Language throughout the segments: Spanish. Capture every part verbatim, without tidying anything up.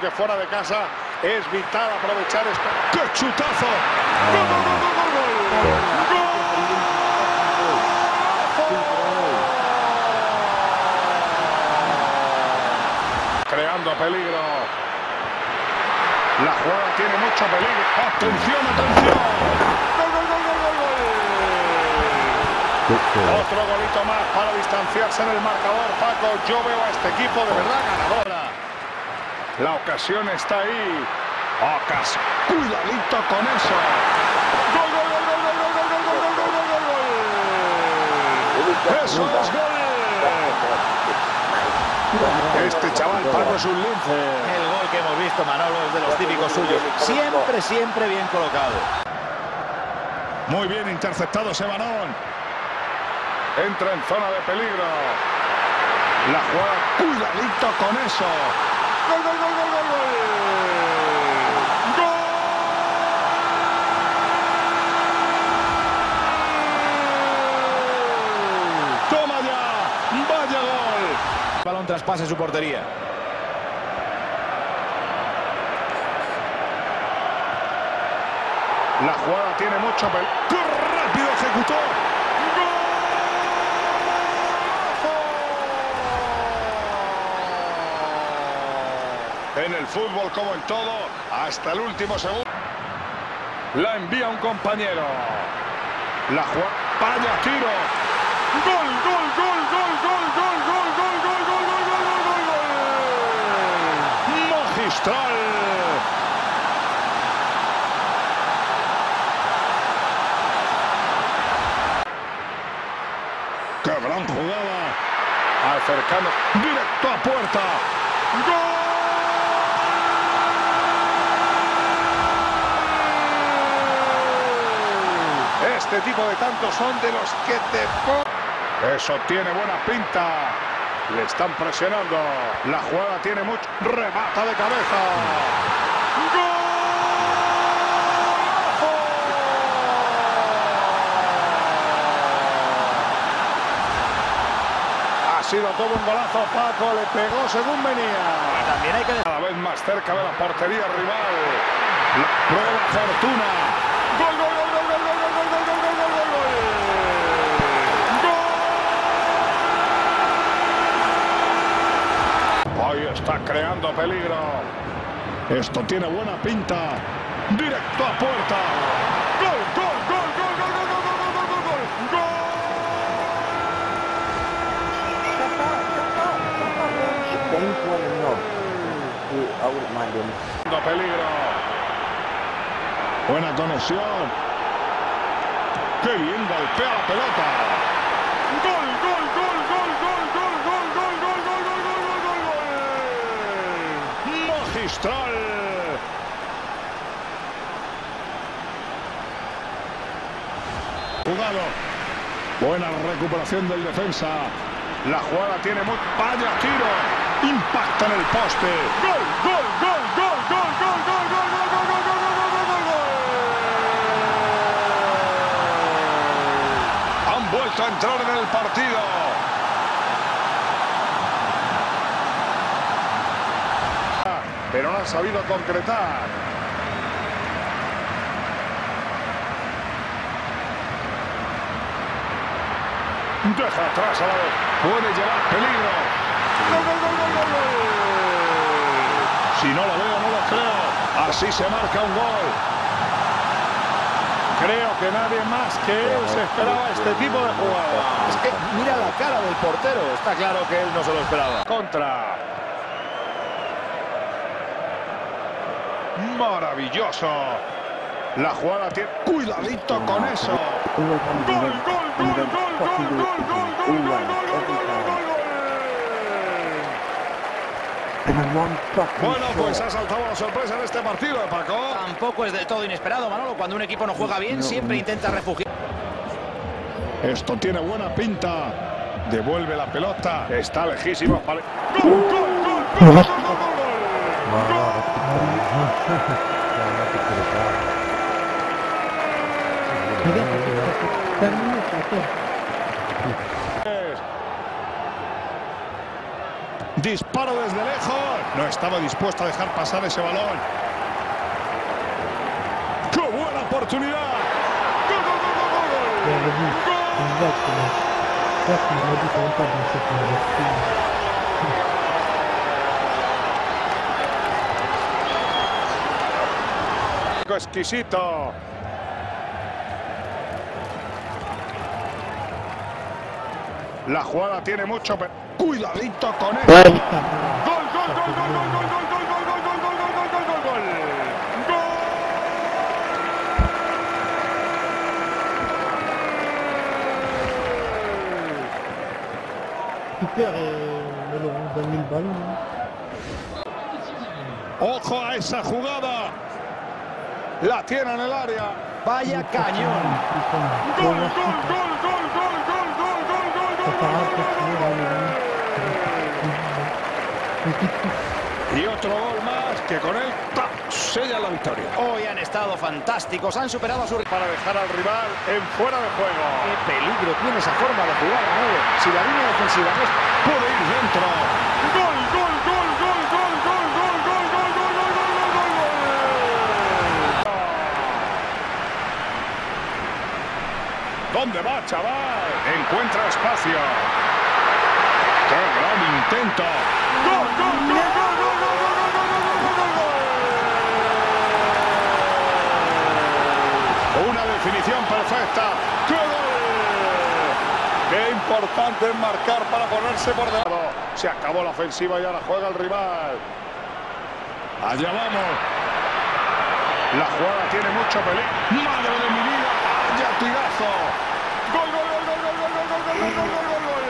que fuera de casa es vital aprovechar esto. ¡Qué chutazo! ¡Gol, gol, gol, gol, gol! ¡Gol! Creando peligro. La jugada tiene mucho peligro. ¡Atención, atención! ¡Gol, gol, gol, gol, gol, gol! Otro golito más para distanciarse en el marcador, Paco. Yo veo a este equipo de verdad ganadora. La ocasión está ahí. Ocasión. Cuidadito con eso. ¡Gol, gol, gol, gol, gol, gol, gol, gol, gol, gol, gol, gol! ¡Eso es gol! Este chaval, Paco, es un lince. El gol que hemos visto, Manolo, es de los típicos suyos. Siempre, siempre bien colocado. Muy bien interceptado ese balón. Entra en zona de peligro. La jugada. Cuidadito con eso. ¡Gol, gol, gol, gol, gol, gol! ¡Gol! ¡Toma ya! ¡Vaya gol! El balón traspase su portería. La jugada tiene mucho peligro. ¡Qué rápido ejecutó! En el fútbol, como en todo, hasta el último segundo. La envía un compañero. La jugada. ¡Vaya tiro! ¡Gol, gol, gol, gol, gol, gol, gol, gol, gol, gol, gol, gol, gol, gol! ¡Magistral! ¡Qué gran jugada! Acercando directo a puerta. ¡Gol! Este tipo de tantos son de los que te ponen. Eso tiene buena pinta. Le están presionando. La jugada tiene mucho. Remata de cabeza. ¡Gol! Ha sido todo un golazo, Paco. Le pegó según venía. También hay que... Cada vez más cerca de la portería rival. La prueba fortuna. ¡Gol, gol, gol, gol, gol, gol, gol, gol, gol, gol, gol, gol, gol! ¡Gol! Ahí está creando peligro. Esto tiene buena pinta. Directo a puerta. ¡Gol, gol, gol, gol, gol, gol, gol, gol, gol, gol, gol! ¡Gol! Peligro. Buena conexión. ¡Qué bien golpea la pelota! ¡Gol, gol, gol, gol, gol, gol, gol, gol, gol, gol, gol, gol, gol, gol! ¡Magistral! Jugado. Buena recuperación del defensa. La jugada tiene muy... ¡Vaya tiro! Impacta en el poste. ¡Gol, gol, gol, gol, gol, gol, gol, gol, gol, gol, gol, gol, gol, gol, gol, gol! Han vuelto a entrar en el partido. Pero no han sabido concretar. Deja atrás a la vez. Puede llevar peligro. ¡Gol, gol, gol, gol, gol! Si no lo veo, no lo creo. Así se marca un gol. Creo que nadie más que él se esperaba este tipo de jugada. Es que mira la cara del portero. Está claro que él no se lo esperaba. Contra. Maravilloso. La jugada tiene... ¡Cuidadito con eso! ¡Gol, gol, gol, gol, gol, gol, gol, gol, gol, gol, gol, gol, gol, gol! Bueno, pues ha saltado la sorpresa en este partido, Paco. Tampoco es de todo inesperado, Manolo. Cuando un equipo no juega bien, siempre intenta refugiar. Esto tiene buena pinta. Devuelve la pelota. Está lejísimo. ¡Gol, gol, gol, gol, gol, gol, gol, gol! Disparo desde lejos. No estaba dispuesto a dejar pasar ese balón. ¡Qué buena oportunidad! ¡Gol, gol, gol, gol, gol! Exquisito. La jugada tiene mucho... Cuidadito con él. Gol, gol, gol, gol, gol, gol, gol, gol, gol, gol, gol, gol, gol, gol, gol, gol, gol, gol. Super et Laurent donne le ballon. Ojo a esa jugada. La tiene en el área. Vaya cañón. Gol, gol, gol, gol, gol, gol, gol, gol, gol, gol, gol. Y otro gol más que con él ¡ta! Sella la victoria. Hoy han estado fantásticos, han superado a su... Para dejar al rival en fuera de juego. ¡Qué peligro tiene esa forma de jugar, Manolo! Si la línea defensiva no es... Puede ir dentro. Gol, gol, gol, gol, gol, gol, gol, gol, gol, gol, gol, gol, gol, gol. ¿Dónde va, chaval? Encuentra espacio. ¡Qué gran intento! ¡Gol, gol, gol, gol, gol, gol, gol, gol, gol, gol, gol! Una definición perfecta. ¡Qué gol! ¡Qué importante es marcar para ponerse por delante! Se acabó la ofensiva y ahora juega el rival. Allá vamos. La jugada tiene mucho peligro. ¡Madre de mi vida! ¡Vaya tirazo! ¡Gol, gol, gol, gol, gol, gol, gol, gol, gol, gol, gol, gol, gol!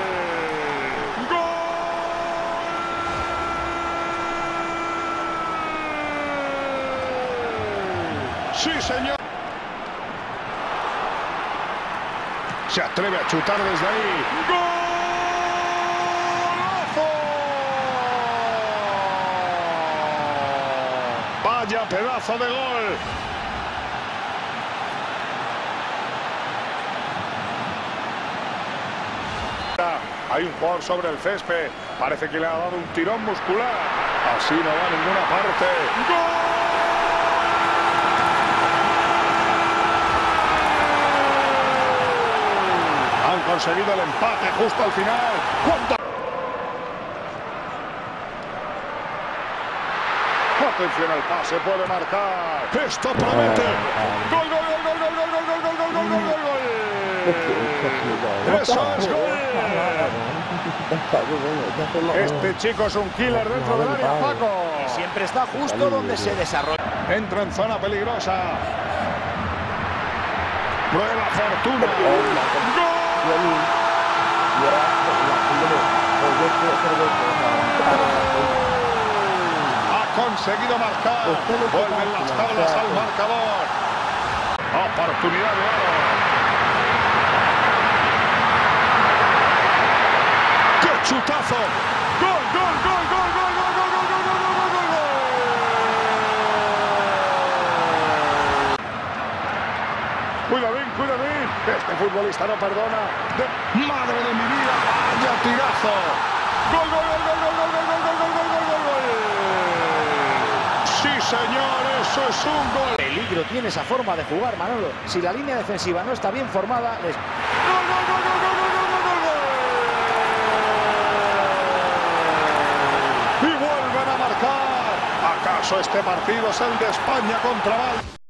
¡Sí, señor! Se atreve a chutar desde ahí. ¡Golazo! ¡Vaya pedazo de gol! Hay un jugador sobre el césped. Parece que le ha dado un tirón muscular. Así no va a ninguna parte. ¡Gol! Han conseguido el empate justo al final. ¿Cuánto? Atención al pase, puede marcar. Esto promete. Gol, gol, gol, gol, gol, gol, gol, gol, gol, gol, gol, gol, gol. Eso es gol. Este chico es un killer dentro del área, Paco. Y siempre está justo donde se desarrolla. Entra en zona peligrosa. Prueba fortuna. Ha conseguido marcar. Vuelven las tablas al marcador. Oportunidad de oro. ¡Qué chutazo! ¡Gol, gol, gol, gol, gol, gol, gol, gol, gol, gol, gol, gol, gol! Cuidadín, cuidadín. Este futbolista no perdona. De... ¡Madre de mi vida! ¡Vaya tirazo! ¡Gol, gol, gol, gol, gol, gol, gol, gol, gol, gol, gol, gol, gol! ¡Sí, señor! ¡Eso es un gol! Peligro tiene esa forma de jugar, Manolo. Si la línea defensiva no está bien formada, les... ¡Gol, gol, gol, gol, gol, gol, gol, gol, gol! ¡Y vuelven a marcar! ¿Acaso este partido es el de España contra Malta?